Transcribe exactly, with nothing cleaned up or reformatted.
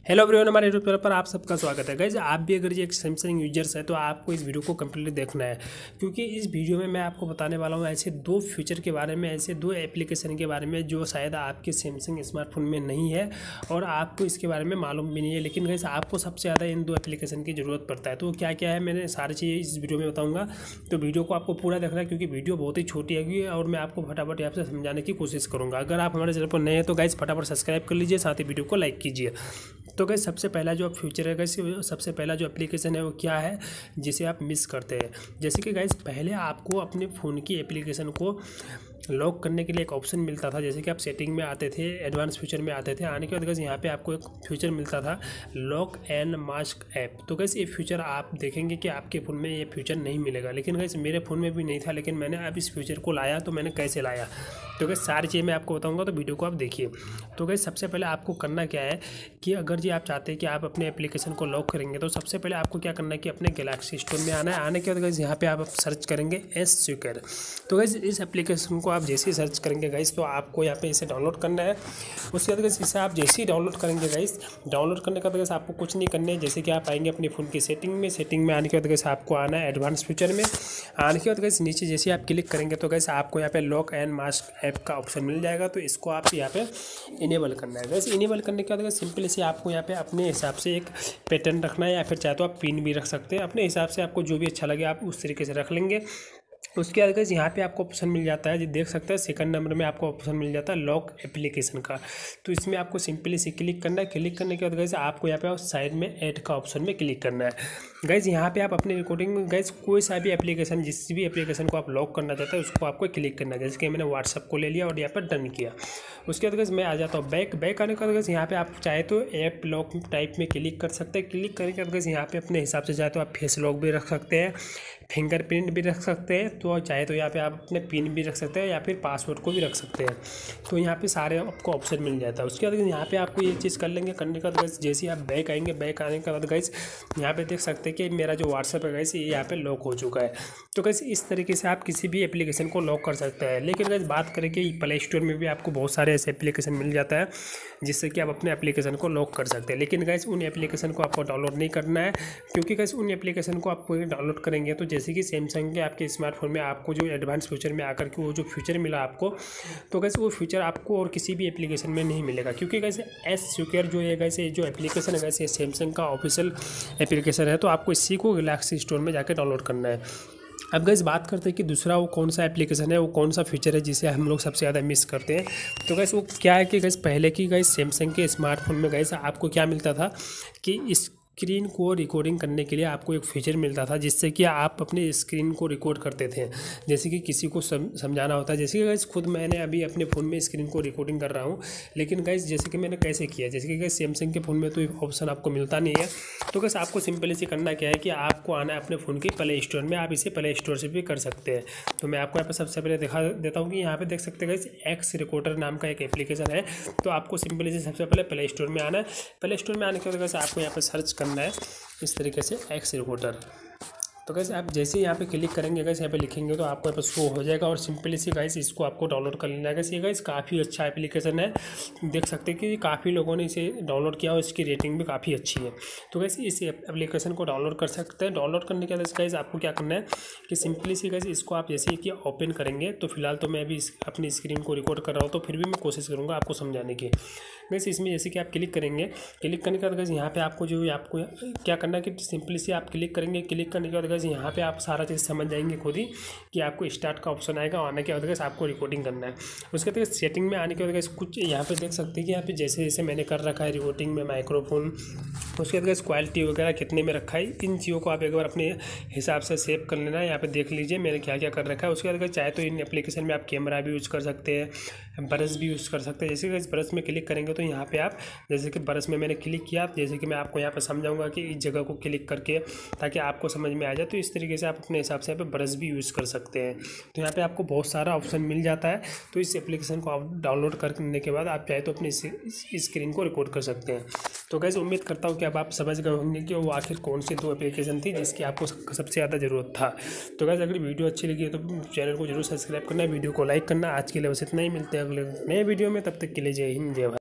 Hello everyone, हमारे YouTube channel पर आप सबका स्वागत है। गाइस, आप भी अगर ये एक सैमसंग यूजर्स है तो आपको इस वीडियो को कंप्लीटली देखना है, क्योंकि इस वीडियो में मैं आपको बताने वाला हूँ ऐसे दो फीचर के बारे में, ऐसे दो एप्लीकेशन के बारे में जो शायद आपके सैमसंग स्मार्टफोन में नहीं है और आपको इसके बारे में मालूम भी नहीं है। लेकिन गाइस, आपको सबसे ज़्यादा इन दो एप्लीकेशन की ज़रूरत पड़ता है। तो क्या क्या है, मैंने सारी चीज़ें इस वीडियो में बताऊँगा। तो वीडियो को आपको पूरा देखना है, क्योंकि वीडियो बहुत ही छोटी है और मैं आपको फटाफट यहाँ से समझाने की कोशिश करूँगा। अगर आप हमारे चैनल पर नए हैं तो गाइस फटाफट सब्सक्राइब कर लीजिए, साथ ही वीडियो को लाइक कीजिए। तो गाइस, सबसे पहला जो फ्यूचर है गाइस, सबसे पहला जो एप्लीकेशन है वो क्या है जिसे आप मिस करते हैं। जैसे कि गाइस, पहले आपको अपने फ़ोन की एप्लीकेशन को लॉक करने के लिए एक ऑप्शन मिलता था। जैसे कि आप सेटिंग में आते थे, एडवांस फीचर में आते थे, आने के बाद गाइस यहाँ पे आपको एक फीचर मिलता था लॉक एंड मास्क ऐप। तो गाइस, ये फीचर आप देखेंगे कि आपके फ़ोन में ये फीचर नहीं मिलेगा। लेकिन गाइस, मेरे फ़ोन में भी नहीं था, लेकिन मैंने अब इस फीचर को लाया। तो मैंने कैसे लाया, तो गाइस सारी चीज़ें मैं आपको बताऊँगा, तो वीडियो को आप देखिए। तो गाइस, सबसे पहले आपको करना क्या है कि अगर जी आप चाहते हैं कि आप अपने एप्लीकेशन को लॉक करेंगे, तो सबसे पहले आपको क्या करना है कि अपने गैलेक्सी स्टोर में आना है। आने के बाद गाइस यहाँ पे आप सर्च करेंगे एस सिक्योर। तो गाइस, इस एप्लीकेशन को आप जैसे ही सर्च करेंगे गाइस, तो आपको यहाँ पे इसे डाउनलोड करना है। उसके बाद गाइस इसे आप जैसे ही डाउनलोड करेंगे गाइस, डाउनलोड करने के बाद गाइस आपको कुछ नहीं करना है। जैसे कि आप आएंगे अपने फ़ोन की सेटिंग में, सेटिंग में आने के बाद गाइस आपको आना है एडवांस फीचर में। आने के बाद गाइस नीचे जैसे आप क्लिक करेंगे तो गाइस आपको यहाँ पे लॉक एंड मास्क ऐप का ऑप्शन मिल जाएगा। तो इसको आप यहाँ पे इनेबल करना है। गाइस, इनेबल करने के बाद सिंपल से आपको यहाँ पे अपने हिसाब से एक पैटर्न रखना है, या फिर चाहे तो आप पिन भी रख सकते हैं। अपने हिसाब से आपको जो भी अच्छा लगे आप उस तरीके से रख लेंगे। उसके बाद गाइस यहाँ पे आपको ऑप्शन मिल जाता है, जो देख सकते हैं सेकंड नंबर में आपको ऑप्शन मिल जाता है लॉक एप्लीकेशन का। तो इसमें आपको सिंपली से क्लिक करना है। क्लिक करने के बाद गाइस आपको यहाँ पे साइड में ऐड का ऑप्शन में क्लिक करना है। गाइस, यहाँ पे आप अपने रिकॉर्डिंग में गाइस कोई सा भी एप्लीकेशन, जिस भी एप्लीकेशन को आप लॉक करना चाहते हैं उसको आपको क्लिक करना है। जैसे कि मैंने व्हाट्सअप को ले लिया और यहाँ पर डन किया। उसके बाद गाइस मैं आ जाता हूँ बैक। बैक आने के बाद गाइस यहाँ पे आप चाहे तो ऐप लॉक टाइप में क्लिक कर सकते हैं। क्लिक करने के बाद गाइस यहाँ पे अपने हिसाब से चाहे तो आप फेस लॉक भी रख सकते हैं, फिंगरप्रिंट भी रख सकते हैं, तो चाहे तो यहाँ पे आप अपने पिन भी रख सकते हैं, या फिर पासवर्ड को भी रख सकते हैं। तो यहाँ पे सारे आपको ऑप्शन मिल जाता है। उसके बाद यहाँ पे आपको ये चीज़ कर लेंगे। करने के बाद गाइस जैसे ही आप बैक आएंगे, बैक आने के बाद गाइस यहाँ पे देख सकते हैं कि मेरा जो व्हाट्सएप है गाइस ये यहाँ पे लॉक हो चुका है। तो गाइस इस तरीके से आप किसी भी एप्लीकेशन को लॉक कर सकते हैं। लेकिन गाइस बात करें कि प्ले स्टोर में भी आपको बहुत सारे ऐसे एप्लीकेशन मिल जाता है जिससे कि आप अपने एप्लीकेशन को लॉक कर सकते हैं। लेकिन गाइस उन एप्लीकेशन को आपको डाउनलोड नहीं करना है, क्योंकि गाइस उन एप्लीकेशन को आपको डाउनलोड करेंगे तो जैसे कि सैमसंग के आपके स्मार्टफोन में आपको जो एडवांस फीचर में आकर के वो जो फीचर मिला आपको, तो गाइस वो फीचर आपको और किसी भी एप्लीकेशन में नहीं मिलेगा। क्योंकि गाइस एस सिक्योर जो है गाइस, जो एप्लीकेशन है गाइस ये सैमसंग का ऑफिशियल एप्लीकेशन है। तो आपको इसी को गैलेक्सी स्टोर में जाकर डाउनलोड करना है। अब गाइस बात करते हैं कि दूसरा वो कौन सा एप्लीकेशन है, वो कौन सा फीचर है जिसे हम लोग सबसे ज़्यादा मिस करते हैं। तो गाइस वो क्या है कि गाइस पहले की गाइस सैमसंग के स्मार्टफोन में गाइस आपको क्या मिलता था कि इस स्क्रीन को रिकॉर्डिंग करने के लिए आपको एक फीचर मिलता था, जिससे कि आप अपने स्क्रीन को रिकॉर्ड करते थे। जैसे कि किसी को समझाना होता है, जैसे कि गाइस खुद मैंने अभी अपने फ़ोन में स्क्रीन को रिकॉर्डिंग कर रहा हूँ। लेकिन गाइस जैसे कि मैंने कैसे किया, जैसे कि गाइस सैमसंग के फ़ोन में तो ऑप्शन आपको मिलता नहीं है। तो गाइस आपको सिंपली से करना क्या है कि आपको आना है अपने फ़ोन के प्ले स्टोर में। आप इसे प्ले स्टोर से भी कर सकते हैं। तो मैं आपको यहाँ पर सबसे पहले दिखा देता हूँ कि यहाँ पर देख सकते हैं गाइस एक्स रिकॉर्डर नाम का एक एप्लीकेशन है। तो आपको सिंपली से सबसे पहले प्ले स्टोर में आना है। प्ले स्टोर में आने के बाद गाइस आपको यहाँ पर सर्च करना है इस तरीके से एक्स रिकॉर्डर। तो गाइस आप जैसे ही यहाँ पे क्लिक करेंगे गाइस, यहाँ पे लिखेंगे तो आपको यहाँ पे शो हो जाएगा। और सिंपली सी गाइस इसको आपको डाउनलोड कर लेना है। गाइस ये गाइस काफ़ी अच्छा एप्लीकेशन है, देख सकते हैं कि काफ़ी लोगों ने इसे डाउनलोड किया और इसकी रेटिंग भी काफ़ी अच्छी है। तो गाइस इस एप्लीकेशन को डाउनलोड कर सकते हैं। डाउनलोड करने के बाद गाइस आपको क्या करना है कि सिंपली सी गाइस इसको आप जैसे कि ओपन करेंगे, तो फिलहाल तो मैं अभी अपनी स्क्रीन को रिकॉर्ड कर रहा हूँ, तो फिर भी मैं कोशिश करूँगा आपको समझाने की। गाइस इसमें जैसे कि आप क्लिक करेंगे, क्लिक करने के बाद गाइस यहाँ पे आपको जो आपको क्या करना है कि सिंपली से आप क्लिक करेंगे। क्लिक करने के बाद गाइस यहाँ पे आप सारा चीज़ समझ जाएंगे खुद ही कि आपको स्टार्ट का ऑप्शन आएगा। आने के बाद गाइस आपको रिकॉर्डिंग करना है। उसके बाद सेटिंग में आने के बाद गाइस कुछ यहाँ पे देख सकते हैं कि यहाँ पे जैसे जैसे मैंने कर रखा है रिकॉर्डिंग में माइक्रोफोन, उसके बाद गाइस क्वालिटी वगैरह कितने में रखा है, इन चीज़ों को आप एक बार अपने हिसाब से सेव कर लेना है। यहाँ पे देख लीजिए मैंने क्या क्या कर रखा है। उसके बाद चाहे तो इन एप्लीकेशन में आप कैमरा भी यूज़ कर सकते हैं, ब्रश भी यूज़ कर सकते हैं। जैसे कि इस ब्रश में क्लिक करेंगे तो यहाँ पे आप जैसे कि ब्रश में मैंने क्लिक किया, जैसे कि मैं आपको यहाँ पे समझाऊंगा कि इस जगह को क्लिक करके, ताकि आपको समझ में आ जाए। तो इस तरीके से आप अपने हिसाब से यहाँ पे ब्रश भी यूज़ कर सकते हैं। तो यहाँ पे आपको बहुत सारा ऑप्शन मिल जाता है। तो इस एप्लीकेशन को आप डाउनलोड करने के बाद आप चाहे तो अपनी स्क्रीन को रिकॉर्ड कर सकते हैं। तो गाइस उम्मीद करता हूँ कि अब आप समझ गए होंगे कि वो आखिर कौन सी दो एप्लीकेशन थी जिसकी आपको सबसे ज़्यादा ज़रूरत था। तो गाइस अगर वीडियो अच्छी लगी है तो चैनल को जरूर सब्सक्राइब करना, वीडियो को लाइक करना। आज के लिए बस इतना ही, मिलते हैं अगले नए वीडियो में। तब तक के लिए जय हिंद, जय भारत।